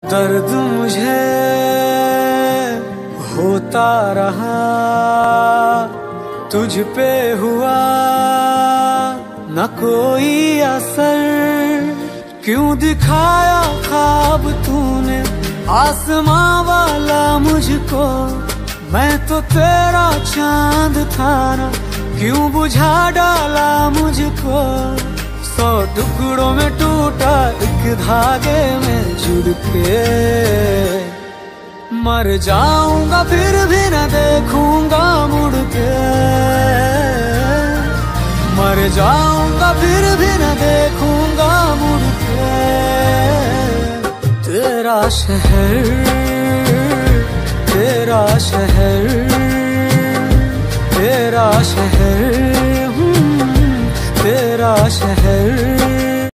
दर्द मुझे होता रहा, तुझ पे हुआ न कोई असर। क्यों दिखाया ख्वाब तूने आसमां वाला मुझको, मैं तो तेरा चांद था ना, क्यों बुझा डाला मुझको। 100 टुकड़ों में टूटा एक धागे में जुड़ के, मर जाऊंगा फिर भी न देखूंगा मुड़ के। मर जाऊंगा फिर भी न देखूंगा मुड़ के। तेरा शहर, तेरा शहर, तेरा शहर, तेरा शहर।